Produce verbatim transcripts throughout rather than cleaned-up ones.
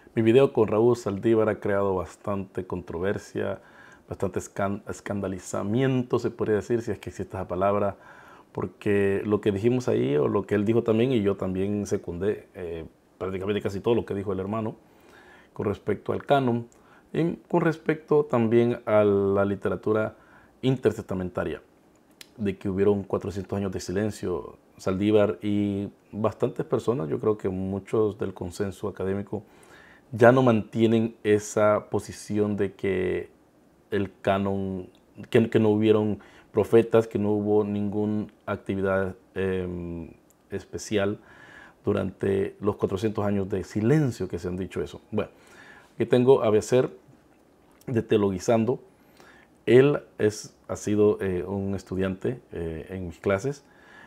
Mi video con Raúl Saldívar ha creado bastante controversia, bastante escandalizamiento, se podría decir, si es que existe esa palabra, porque lo que dijimos ahí, o lo que él dijo también, y yo también secundé eh, prácticamente casi todo lo que dijo el hermano, con respecto al canon, y con respecto también a la literatura intertestamentaria, de que hubieron cuatrocientos años de silencio. Saldívar y bastantes personas, yo creo que muchos del consenso académico, ya no mantienen esa posición de que el canon, que, que no hubieron profetas, que no hubo ninguna actividad eh, especial durante los cuatrocientos años de silencio que se han dicho eso. Bueno, aquí tengo a Becer de Teologizando. Él es, ha sido eh, un estudiante eh, en mis clases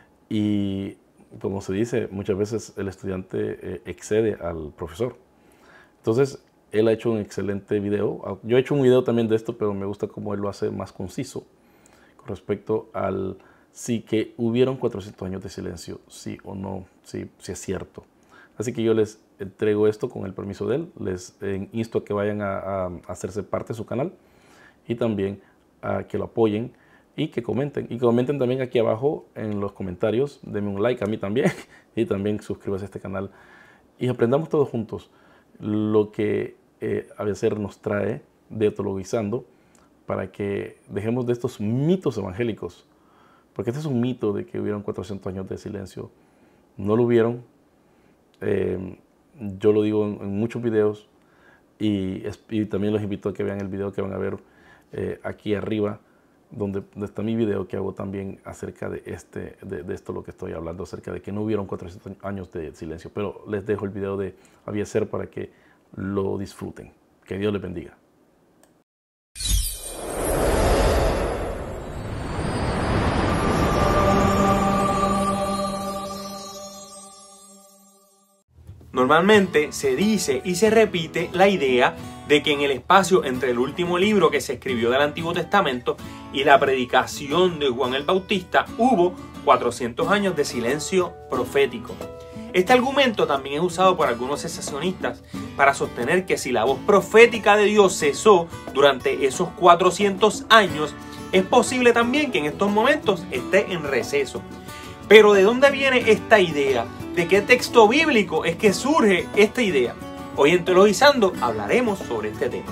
y, como se dice, muchas veces el estudiante eh, excede al profesor. Entonces, él ha hecho un excelente video. Yo he hecho un video también de esto, pero me gusta cómo él lo hace más conciso con respecto al si que hubieron cuatrocientos años de silencio, sí o no, sí, sí es cierto. Así que yo les entrego esto con el permiso de él. Les eh, insto a que vayan a, a hacerse parte de su canal y también a que lo apoyen y que comenten. Y comenten también aquí abajo en los comentarios. Denme un like a mí también y también suscríbase a este canal y aprendamos todos juntos lo que eh, a veces nos trae de Teologizando, para que dejemos de estos mitos evangélicos, porque este es un mito de que hubieron cuatrocientos años de silencio. No lo hubieron. Eh, yo lo digo en, en muchos videos y, y también los invito a que vean el video que van a ver eh, aquí arriba, donde, donde está mi video que hago también acerca de, este, de, de esto lo que estoy hablando, acerca de que no hubieron cuatrocientos años de silencio. Pero les dejo el video de Abiezer para que lo disfruten. Que Dios les bendiga. Normalmente se dice y se repite la idea de que en el espacio entre el último libro que se escribió del Antiguo Testamento y la predicación de Juan el Bautista hubo cuatrocientos años de silencio profético. Este argumento también es usado por algunos cesacionistas para sostener que si la voz profética de Dios cesó durante esos cuatrocientos años, es posible también que en estos momentos esté en receso. Pero ¿de dónde viene esta idea? ¿De qué texto bíblico es que surge esta idea? Hoy en Teologizando hablaremos sobre este tema.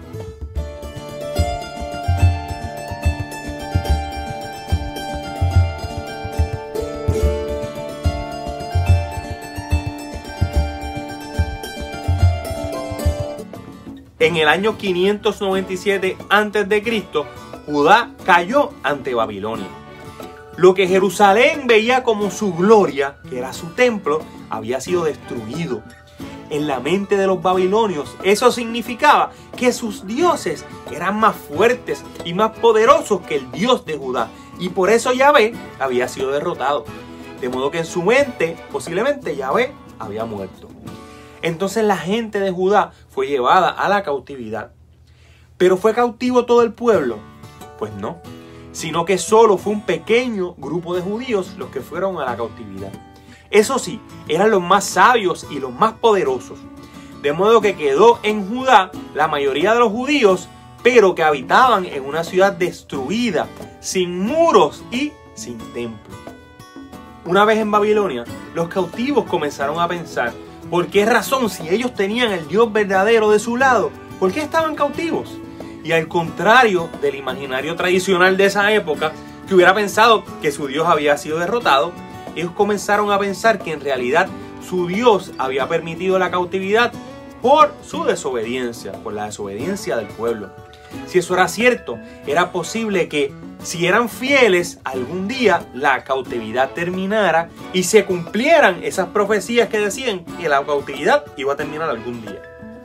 En el año quinientos noventa y siete antes de Cristo, Judá cayó ante Babilonia. Lo que Jerusalén veía como su gloria, que era su templo, había sido destruido. En la mente de los babilonios, eso significaba que sus dioses eran más fuertes y más poderosos que el Dios de Judá. Y por eso Yahvé había sido derrotado. De modo que en su mente, posiblemente Yahvé había muerto. Entonces la gente de Judá fue llevada a la cautividad. ¿Pero fue cautivo todo el pueblo? Pues no. Sino que solo fue un pequeño grupo de judíos los que fueron a la cautividad. Eso sí, eran los más sabios y los más poderosos. De modo que quedó en Judá la mayoría de los judíos, pero que habitaban en una ciudad destruida, sin muros y sin templo. Una vez en Babilonia, los cautivos comenzaron a pensar, ¿por qué razón, si ellos tenían el Dios verdadero de su lado, por qué estaban cautivos? Y al contrario del imaginario tradicional de esa época, que hubiera pensado que su Dios había sido derrotado, ellos comenzaron a pensar que en realidad su Dios había permitido la cautividad por su desobediencia, por la desobediencia del pueblo. Si eso era cierto, era posible que, si eran fieles, algún día la cautividad terminara y se cumplieran esas profecías que decían que la cautividad iba a terminar algún día.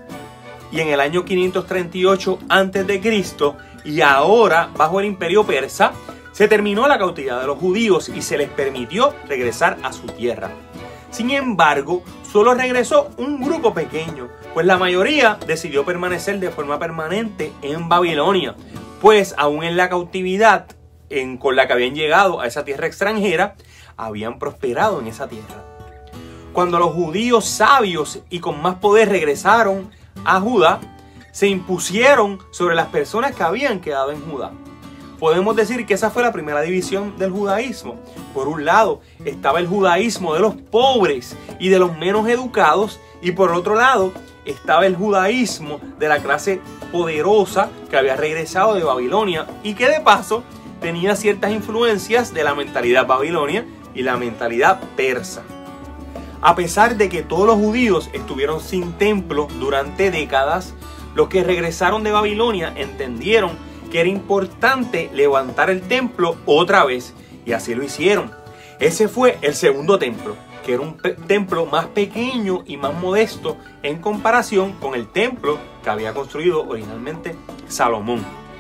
Y en el año quinientos treinta y ocho antes de Cristo, y ahora bajo el imperio persa, se terminó la cautividad de los judíos y se les permitió regresar a su tierra. Sin embargo, solo regresó un grupo pequeño, pues la mayoría decidió permanecer de forma permanente en Babilonia, pues aún en la cautividad en, con la que habían llegado a esa tierra extranjera, habían prosperado en esa tierra. Cuando los judíos sabios y con más poder regresaron a Judá, se impusieron sobre las personas que habían quedado en Judá. Podemos decir que esa fue la primera división del judaísmo. Por un lado estaba el judaísmo de los pobres y de los menos educados, y por otro lado estaba el judaísmo de la clase poderosa que había regresado de Babilonia y que de paso tenía ciertas influencias de la mentalidad babilonia y la mentalidad persa. A pesar de que todos los judíos estuvieron sin templo durante décadas, los que regresaron de Babilonia entendieron que era importante levantar el templo otra vez, y así lo hicieron. Ese fue el segundo templo, que era un templo más pequeño y más modesto en comparación con el templo que había construido originalmente Salomón.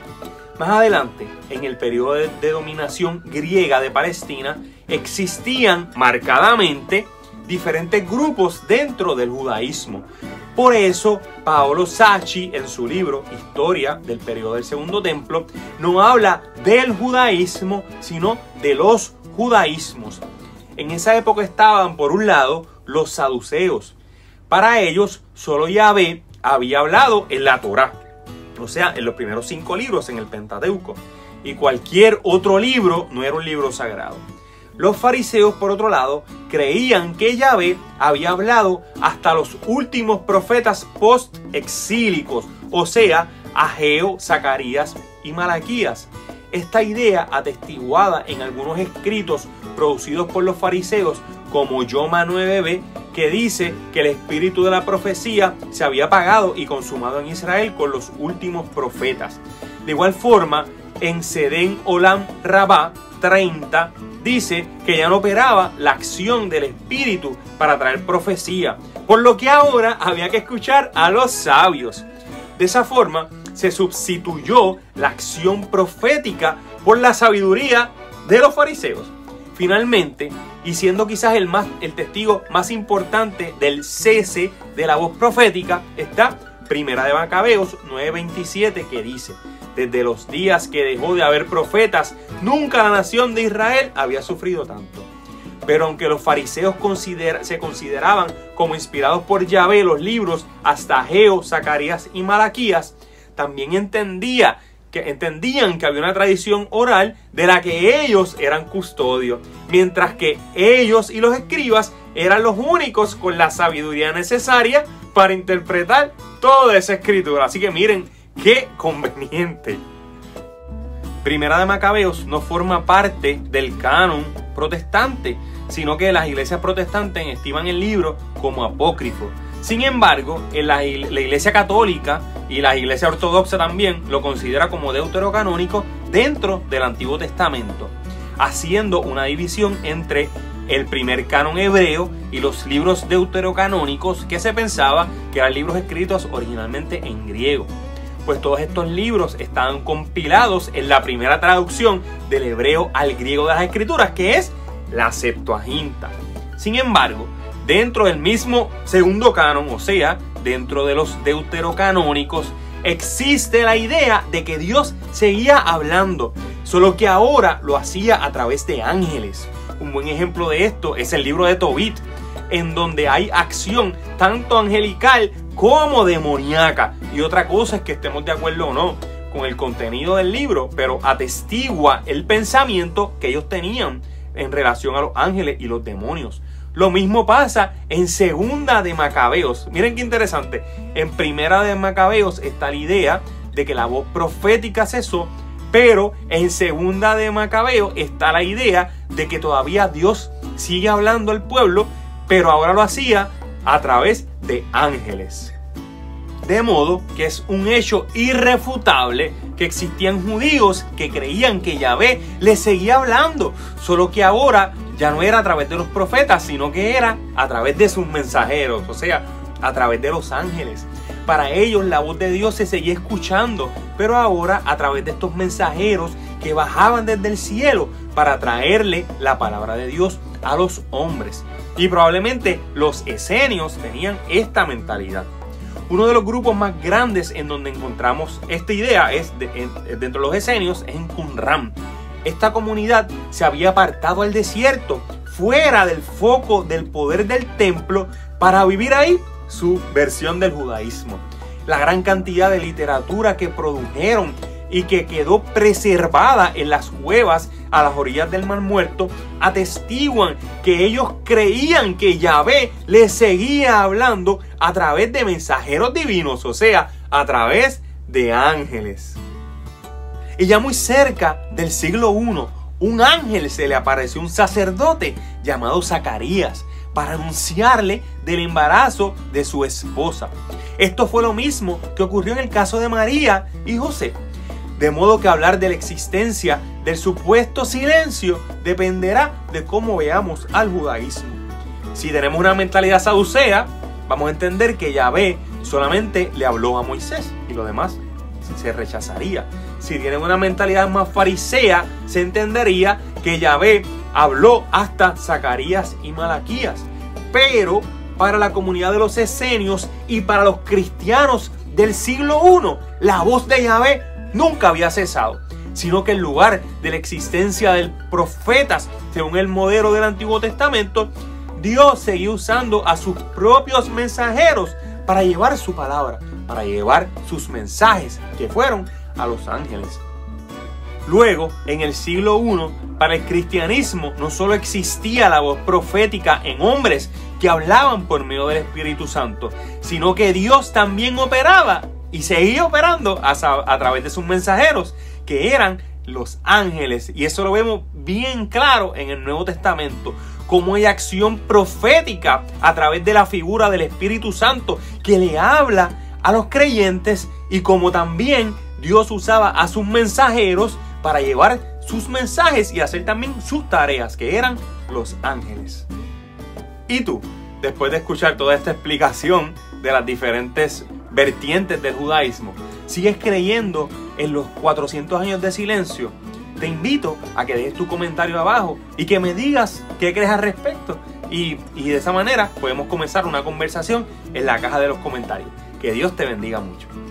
Más adelante, en el periodo de, de dominación griega de Palestina, existían marcadamente diferentes grupos dentro del judaísmo. Por eso, Paolo Sacchi, en su libro Historia del periodo del Segundo Templo, no habla del judaísmo, sino de los judaísmos. En esa época estaban, por un lado, los saduceos. Para ellos, solo Yahvé había hablado en la Torá, o sea, en los primeros cinco libros en el Pentateuco, y cualquier otro libro no era un libro sagrado. Los fariseos, por otro lado, creían que Yahvé había hablado hasta los últimos profetas post-exílicos, o sea, Ageo, Zacarías y Malaquías. Esta idea, atestiguada en algunos escritos producidos por los fariseos, como Yoma nueve b, que dice que el espíritu de la profecía se había apagado y consumado en Israel con los últimos profetas. De igual forma, en Seden Olam Rabá treinta, dice que ya no operaba la acción del espíritu para traer profecía, por lo que ahora había que escuchar a los sabios. De esa forma se sustituyó la acción profética por la sabiduría de los fariseos. Finalmente, y siendo quizás el, más, el testigo más importante del cese de la voz profética, está Primera de Macabeos nueve veintisiete, que dice: desde los días que dejó de haber profetas, nunca la nación de Israel había sufrido tanto. Pero aunque los fariseos consider se consideraban como inspirados por Yahvé los libros hasta Ageo, Zacarías y Malaquías, también entendía que, entendían que había una tradición oral de la que ellos eran custodios, mientras que ellos y los escribas eran los únicos con la sabiduría necesaria para interpretar toda esa escritura. Así que miren qué conveniente. Primera de Macabeos no forma parte del canon protestante, sino que las iglesias protestantes estiman el libro como apócrifo. Sin embargo, en la, la iglesia católica y la iglesia ortodoxa también lo considera como deuterocanónico dentro del Antiguo Testamento, haciendo una división entre el primer canon hebreo y los libros deuterocanónicos, que se pensaba que eran libros escritos originalmente en griego. Pues todos estos libros estaban compilados en la primera traducción del hebreo al griego de las escrituras, que es la Septuaginta. Sin embargo, dentro del mismo segundo canon, o sea, dentro de los deuterocanónicos, existe la idea de que Dios seguía hablando, solo que ahora lo hacía a través de ángeles. Un buen ejemplo de esto es el libro de Tobit, en donde hay acción tanto angelical como demoníaca. Y otra cosa es que estemos de acuerdo o no con el contenido del libro, pero atestigua el pensamiento que ellos tenían en relación a los ángeles y los demonios. Lo mismo pasa en Segunda de Macabeos. Miren qué interesante. En Primera de Macabeos está la idea de que la voz profética cesó, pero en Segunda de Macabeos está la idea de que todavía Dios sigue hablando al pueblo, pero ahora lo hacía a través de ángeles. De modo que es un hecho irrefutable que existían judíos que creían que Yahvé les seguía hablando, solo que ahora ya no era a través de los profetas, sino que era a través de sus mensajeros, o sea, a través de los ángeles. Para ellos la voz de Dios se seguía escuchando, pero ahora a través de estos mensajeros que bajaban desde el cielo para traerle la palabra de Dios a los hombres. Y probablemente los esenios tenían esta mentalidad. Uno de los grupos más grandes en donde encontramos esta idea es de, en, dentro de los esenios, es en Qumran. Esta comunidad se había apartado al desierto, fuera del foco del poder del templo para vivir ahí su versión del judaísmo. La gran cantidad de literatura que produjeron y que quedó preservada en las cuevas a las orillas del Mar Muerto atestiguan que ellos creían que Yahvé les seguía hablando a través de mensajeros divinos, o sea, a través de ángeles. Y ya muy cerca del siglo primero, un ángel se le apareció a un sacerdote llamado Zacarías para anunciarle del embarazo de su esposa. Esto fue lo mismo que ocurrió en el caso de María y José. De modo que hablar de la existencia del supuesto silencio dependerá de cómo veamos al judaísmo. Si tenemos una mentalidad saducea, vamos a entender que Yahvé solamente le habló a Moisés y lo demás se rechazaría. Si tienen una mentalidad más farisea, se entendería que Yahvé habló hasta Zacarías y Malaquías. Pero para la comunidad de los esenios y para los cristianos del siglo primero, la voz de Yahvé nunca había cesado, sino que en lugar de la existencia de profetas según el modelo del Antiguo Testamento, Dios seguía usando a sus propios mensajeros para llevar su palabra, para llevar sus mensajes, que fueron a los ángeles. Luego, en el siglo primero, para el cristianismo no solo existía la voz profética en hombres que hablaban por medio del Espíritu Santo, sino que Dios también operaba y seguía operando a, a través de sus mensajeros, que eran los ángeles. Y eso lo vemos bien claro en el Nuevo Testamento, como hay acción profética a través de la figura del Espíritu Santo que le habla a los creyentes, y como también Dios usaba a sus mensajeros para llevar sus mensajes y hacer también sus tareas, que eran los ángeles. ¿Y tú, después de escuchar toda esta explicación de las diferentes vertientes del judaísmo, sigues creyendo en los cuatrocientos años de silencio? Te invito a que dejes tu comentario abajo y que me digas qué crees al respecto. Y, y de esa manera podemos comenzar una conversación en la caja de los comentarios. Que Dios te bendiga mucho.